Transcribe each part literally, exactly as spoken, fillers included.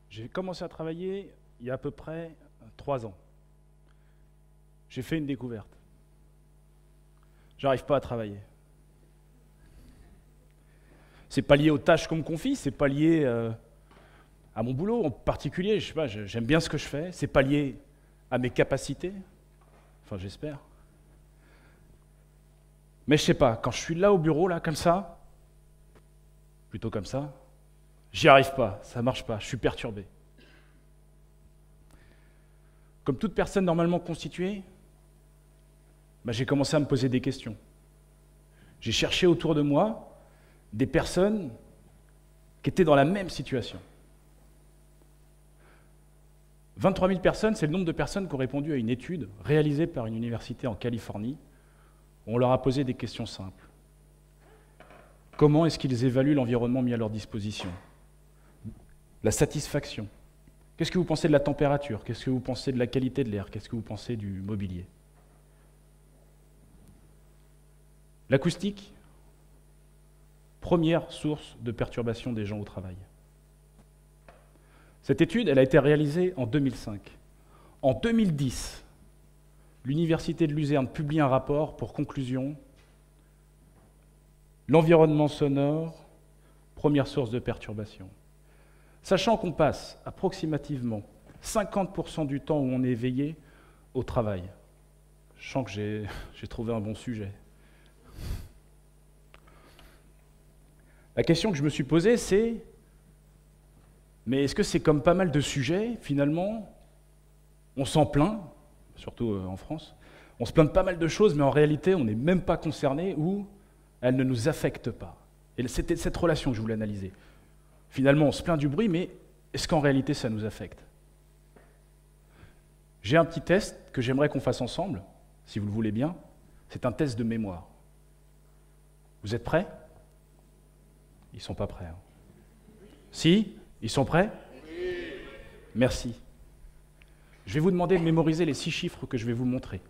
J'ai commencé à travailler il y a à peu près trois ans. J'ai fait une découverte. J'arrive pas à travailler. C'est pas lié aux tâches qu'on me confie, c'est pas lié euh, à mon boulot en particulier. Je sais pas, j'aime bien ce que je fais. C'est pas lié à mes capacités. Enfin, j'espère. Mais je sais pas, quand je suis là au bureau, là, comme ça, plutôt comme ça, j'y arrive pas, ça marche pas, je suis perturbé. Comme toute personne normalement constituée, bah, j'ai commencé à me poser des questions. J'ai cherché autour de moi des personnes qui étaient dans la même situation. vingt-trois mille personnes, c'est le nombre de personnes qui ont répondu à une étude réalisée par une université en Californie, où on leur a posé des questions simples. Comment est-ce qu'ils évaluent l'environnement mis à leur disposition? La satisfaction. Qu'est-ce que vous pensez de la température? Qu'est-ce que vous pensez de la qualité de l'air? Qu'est-ce que vous pensez du mobilier? L'acoustique, première source de perturbation des gens au travail. Cette étude, elle a été réalisée en deux mille cinq. En deux mille dix, l'Université de Luzerne publie un rapport pour conclusion: l'environnement sonore, première source de perturbation. Sachant qu'on passe approximativement cinquante pour cent du temps où on est éveillé au travail. Je sens que j'ai, j'ai trouvé un bon sujet. La question que je me suis posée, c'est: mais est-ce que c'est comme pas mal de sujets, finalement, on s'en plaint, surtout en France, on se plaint de pas mal de choses, mais en réalité, on n'est même pas concerné ou elles ne nous affectent pas. Et c'était cette relation que je voulais analyser. Finalement, on se plaint du bruit, mais est-ce qu'en réalité, ça nous affecte? J'ai un petit test que j'aimerais qu'on fasse ensemble, si vous le voulez bien. C'est un test de mémoire. Vous êtes prêts? Ils ne sont pas prêts. Hein. Si? Ils sont prêts? Oui. Merci. Je vais vous demander de mémoriser les six chiffres que je vais vous montrer.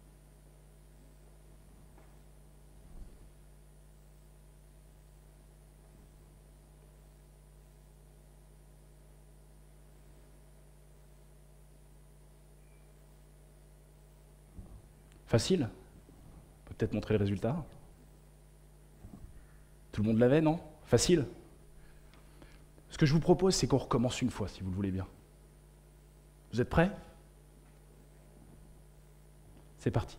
Facile? On peut peut-être montrer le résultat. Tout le monde l'avait, non? Facile? Ce que je vous propose, c'est qu'on recommence une fois, si vous le voulez bien. Vous êtes prêts? C'est parti.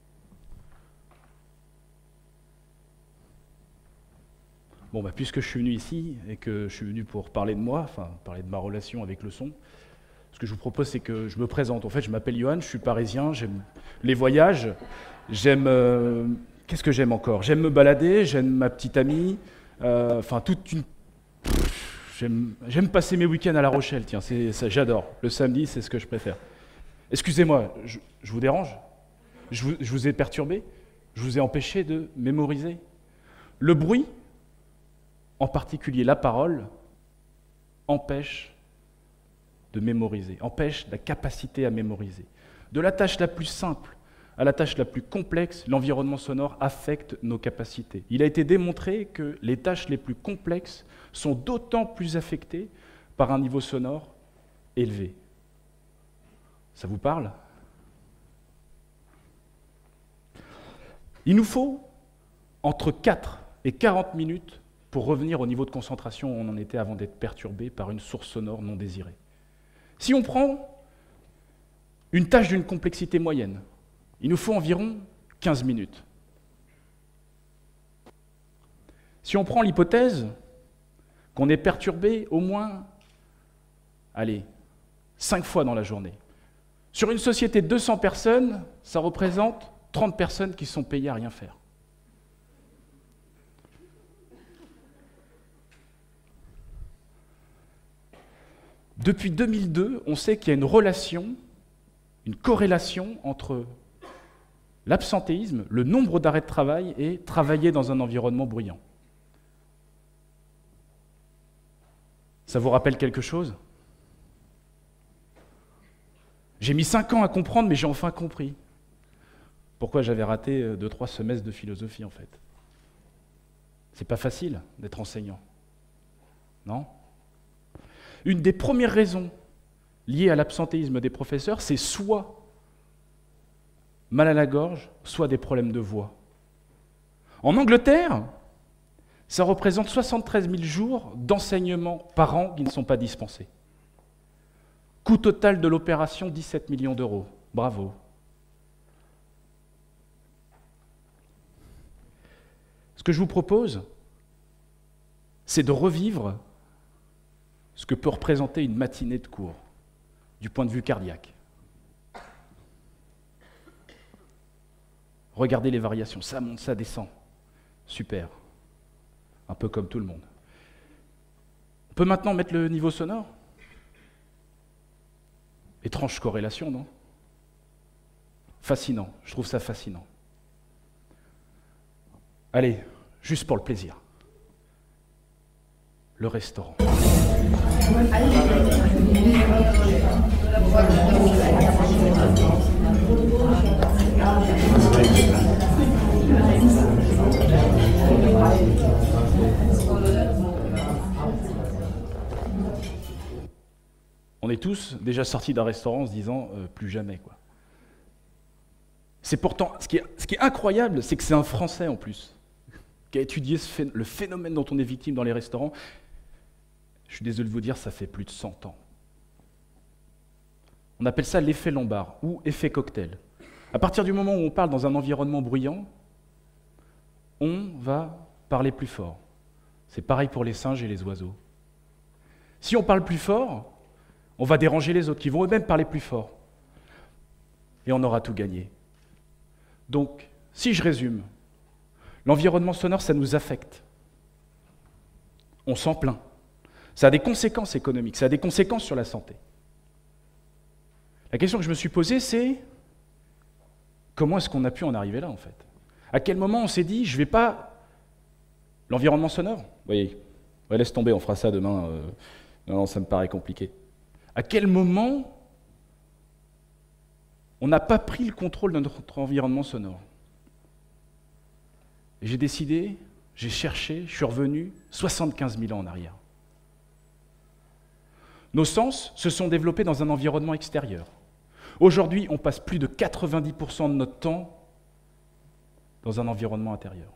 Bon, bah, puisque je suis venu ici, et que je suis venu pour parler de moi, enfin, parler de ma relation avec le son, ce que je vous propose, c'est que je me présente. En fait, je m'appelle Johan, je suis parisien, j'aime les voyages, j'aime... Euh, qu'est-ce que j'aime encore? J'aime me balader, j'aime ma petite amie, euh, enfin, toute une... J'aime, j'aime passer mes week-ends à La Rochelle, tiens, c'est, ça, j'adore. Le samedi, c'est ce que je préfère. Excusez-moi, je, je vous dérange? je vous, je vous ai perturbé? Je vous ai empêché de mémoriser? Le bruit, en particulier la parole, empêche de mémoriser, empêche la capacité à mémoriser. De la tâche la plus simple à la tâche la plus complexe, l'environnement sonore affecte nos capacités. Il a été démontré que les tâches les plus complexes sont d'autant plus affectées par un niveau sonore élevé. Ça vous parle? Il nous faut entre quatre et quarante minutes pour revenir au niveau de concentration où on en était avant d'être perturbé par une source sonore non désirée. Si on prend une tâche d'une complexité moyenne, il nous faut environ quinze minutes. Si on prend l'hypothèse qu'on est perturbé au moins, allez, cinq fois dans la journée, sur une société de deux cents personnes, ça représente trente personnes qui sont payées à rien faire. Depuis deux mille deux, on sait qu'il y a une relation, une corrélation entre l'absentéisme, le nombre d'arrêts de travail et travailler dans un environnement bruyant. Ça vous rappelle quelque chose? J'ai mis cinq ans à comprendre, mais j'ai enfin compris. Pourquoi j'avais raté deux, trois semestres de philosophie, en fait. C'est pas facile d'être enseignant, non? Une des premières raisons liées à l'absentéisme des professeurs, c'est soit mal à la gorge, soit des problèmes de voix. En Angleterre, ça représente soixante-treize mille jours d'enseignement par an qui ne sont pas dispensés. Coût total de l'opération, dix-sept millions d'euros. Bravo. Ce que je vous propose, c'est de revivre ce que peut représenter une matinée de cours, du point de vue cardiaque. Regardez les variations, ça monte, ça descend. Super. Un peu comme tout le monde. On peut maintenant mettre le niveau sonore? Étrange corrélation, non? Fascinant, je trouve ça fascinant. Allez, juste pour le plaisir. Le restaurant. On est tous déjà sortis d'un restaurant en se disant euh, plus jamais, quoi. C'est pourtant, ce qui est, ce qui est incroyable, c'est que c'est un Français en plus, qui a étudié ce phé- le phénomène dont on est victime dans les restaurants. Je suis désolé de vous dire, ça fait plus de cent ans. On appelle ça l'effet Lombard ou effet cocktail. À partir du moment où on parle dans un environnement bruyant, on va parler plus fort. C'est pareil pour les singes et les oiseaux. Si on parle plus fort, on va déranger les autres, qui vont eux-mêmes parler plus fort. Et on aura tout gagné. Donc, si je résume, l'environnement sonore, ça nous affecte. On s'en plaint. Ça a des conséquences économiques, ça a des conséquences sur la santé. La question que je me suis posée, c'est comment est-ce qu'on a pu en arriver là, en fait? À quel moment on s'est dit, je ne vais pas... L'environnement sonore? Vous voyez, ouais, laisse tomber, on fera ça demain. Euh... Non, non, ça me paraît compliqué. À quel moment on n'a pas pris le contrôle de notre environnement sonore? Et j'ai décidé, j'ai cherché, je suis revenu soixante-quinze mille ans en arrière. Nos sens se sont développés dans un environnement extérieur. Aujourd'hui, on passe plus de quatre-vingt-dix pour cent de notre temps dans un environnement intérieur.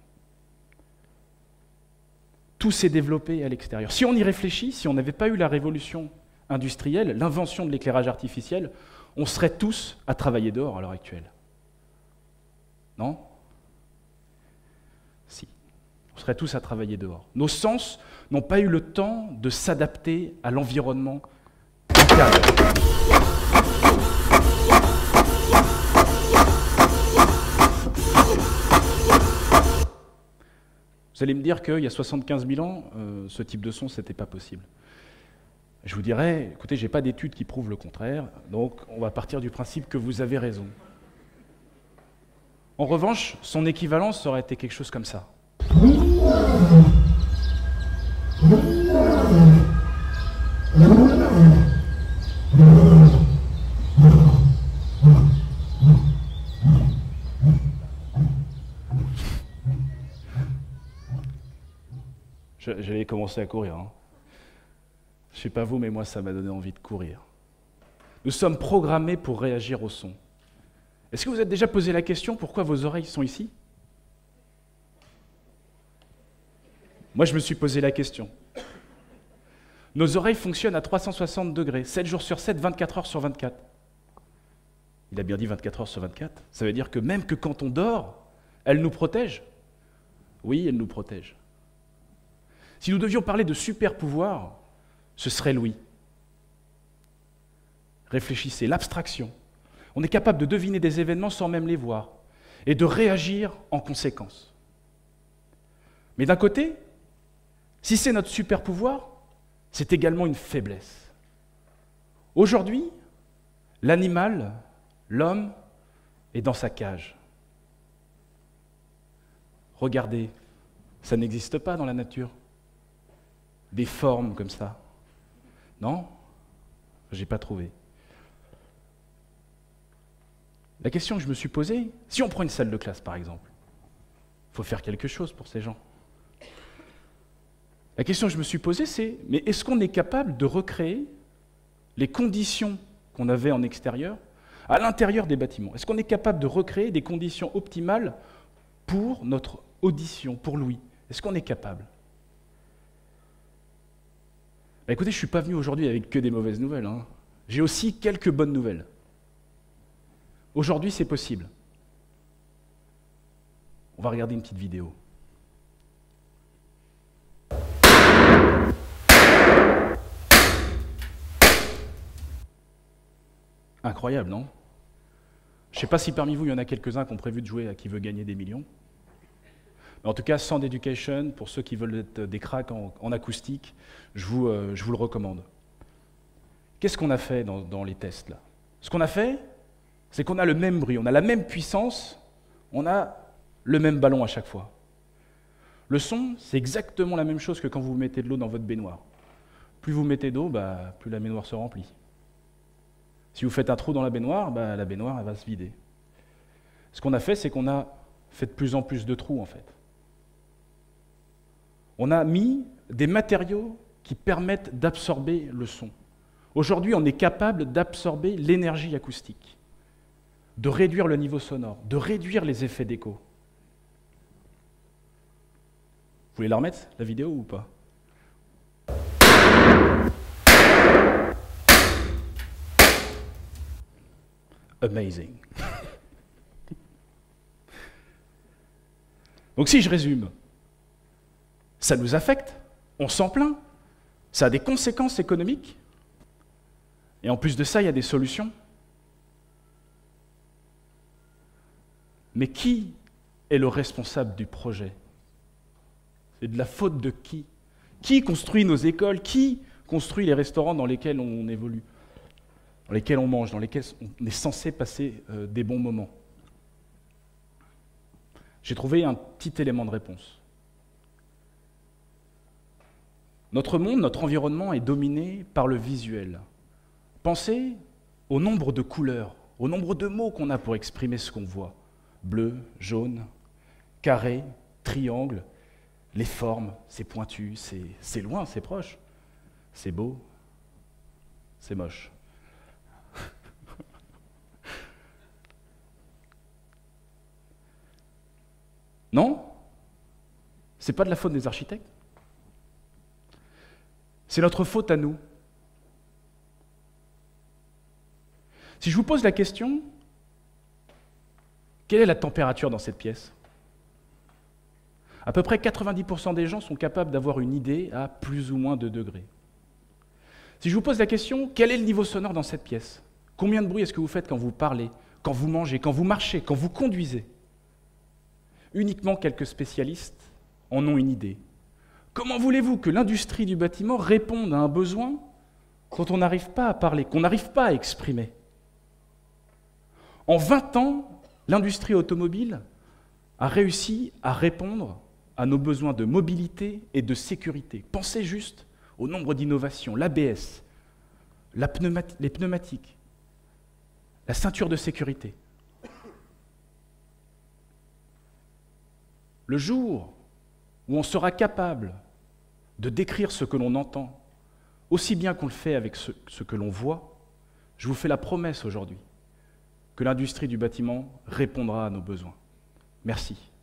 Tout s'est développé à l'extérieur. Si on y réfléchit, si on n'avait pas eu la révolution industrielle, l'invention de l'éclairage artificiel, on serait tous à travailler dehors à l'heure actuelle. Non? Si. On serait tous à travailler dehors. Nos sens n'ont pas eu le temps de s'adapter à l'environnement intérieur. Vous allez me dire qu'il y a soixante-quinze mille ans, euh, ce type de son, ce n'était pas possible. Je vous dirais, écoutez, je n'ai pas d'études qui prouvent le contraire, donc on va partir du principe que vous avez raison. En revanche, son équivalence aurait été quelque chose comme ça. J'avais commencé à courir. Hein. Je ne sais pas vous, mais moi, ça m'a donné envie de courir. Nous sommes programmés pour réagir au son. Est-ce que vous vous êtes déjà posé la question pourquoi vos oreilles sont ici? Moi, je me suis posé la question. Nos oreilles fonctionnent à trois cent soixante degrés, sept jours sur sept, vingt-quatre heures sur vingt-quatre. Il a bien dit vingt-quatre heures sur vingt-quatre. Ça veut dire que même que quand on dort, elles nous protègent? Oui, elles nous protègent. Si nous devions parler de super pouvoir, ce serait l'ouïe. Réfléchissez, l'abstraction. On est capable de deviner des événements sans même les voir et de réagir en conséquence. Mais d'un côté, si c'est notre super pouvoir, c'est également une faiblesse. Aujourd'hui, l'animal, l'homme, est dans sa cage. Regardez, ça n'existe pas dans la nature. Des formes comme ça. Non? J'ai pas trouvé. La question que je me suis posée, si on prend une salle de classe par exemple, il faut faire quelque chose pour ces gens. La question que je me suis posée, c'est, mais est-ce qu'on est capable de recréer les conditions qu'on avait en extérieur à l'intérieur des bâtiments? Est-ce qu'on est capable de recréer des conditions optimales pour notre audition, pour l'ouïe? Est-ce qu'on est capable? Bah écoutez, je ne suis pas venu aujourd'hui avec que des mauvaises nouvelles, hein. J'ai aussi quelques bonnes nouvelles. Aujourd'hui, c'est possible. On va regarder une petite vidéo. Incroyable, non? Je ne sais pas si parmi vous, il y en a quelques-uns qui ont prévu de jouer à Qui veut gagner des millions. Mais en tout cas, Sound Education, pour ceux qui veulent être des cracks en, en acoustique, je vous, euh, je vous le recommande. Qu'est-ce qu'on a fait dans, dans les tests là? Ce qu'on a fait, c'est qu'on a le même bruit, on a la même puissance, on a le même ballon à chaque fois. Le son, c'est exactement la même chose que quand vous mettez de l'eau dans votre baignoire. Plus vous mettez d'eau, bah, plus la baignoire se remplit. Si vous faites un trou dans la baignoire, bah, la baignoire elle va se vider. Ce qu'on a fait, c'est qu'on a fait de plus en plus de trous, en fait. On a mis des matériaux qui permettent d'absorber le son. Aujourd'hui, on est capable d'absorber l'énergie acoustique, de réduire le niveau sonore, de réduire les effets d'écho. Vous voulez la remettre, la vidéo, ou pas? Amazing. Donc si je résume, ça nous affecte, on s'en plaint, ça a des conséquences économiques, et en plus de ça, il y a des solutions. Mais qui est le responsable du projet? C'est de la faute de qui? Qui construit nos écoles? Qui construit les restaurants dans lesquels on évolue, dans lesquels on mange, dans lesquels on est censé passer euh, des bons moments? J'ai trouvé un petit élément de réponse. Notre monde, notre environnement est dominé par le visuel. Pensez au nombre de couleurs, au nombre de mots qu'on a pour exprimer ce qu'on voit. Bleu, jaune, carré, triangle, les formes, c'est pointu, c'est loin, c'est proche, c'est beau, c'est moche. Non? C'est pas de la faute des architectes. C'est notre faute à nous. Si je vous pose la question, quelle est la température dans cette pièce? À peu près quatre-vingt-dix pour cent des gens sont capables d'avoir une idée à plus ou moins deux degrés. Si je vous pose la question, quel est le niveau sonore dans cette pièce? Combien de bruit est-ce que vous faites quand vous parlez, quand vous mangez, quand vous marchez, quand vous conduisez? Uniquement quelques spécialistes en ont une idée. Comment voulez-vous que l'industrie du bâtiment réponde à un besoin dont on n'arrive pas à parler, qu'on n'arrive pas à exprimer? En vingt ans, l'industrie automobile a réussi à répondre à nos besoins de mobilité et de sécurité. Pensez juste au nombre d'innovations, l'A B S, la pneumati- les pneumatiques, la ceinture de sécurité. Le jour où on sera capable de décrire ce que l'on entend, aussi bien qu'on le fait avec ce, ce que l'on voit, je vous fais la promesse aujourd'hui que l'industrie du bâtiment répondra à nos besoins. Merci.